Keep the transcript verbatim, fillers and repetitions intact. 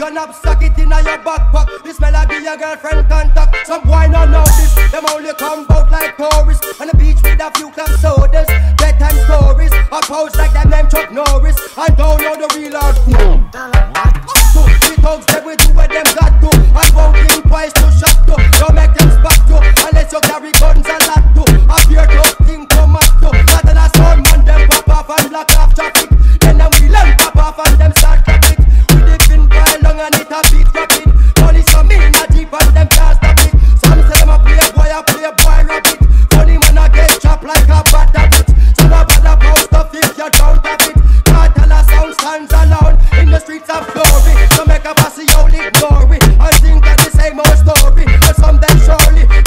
your knapsack, it in your backpack. This melody your girlfriend contact. Some boy not know this, them only come out like tourists. On the beach with a few club sodas, bedtime stories. I pose like them name Chuck Norris. I don't know the real hardcore. So the thugs they will do what them got to. I won't think twice to shot to. Don't make them spot to, unless you carry guns and lot to. I fear to think tomato. Not than a sound man them pop off and block off traffic. Then them wheel and pop off and them start traffic. We the pin pile long and it a beat rapid. Police come in a jeep and them can't stop it. Some say them a play boy, a play boy rabbit. Funny man a get chopped like a bad habit. Some a bad about stuff if you don't have it. Can't tell a sound stands alone in the streets of glory. So make a pass you all ignore it. I think that the same old story, but some them surely